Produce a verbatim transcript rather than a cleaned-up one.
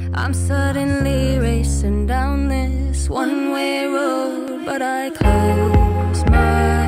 I'm suddenly racing down this one-way road, but I close my eyes.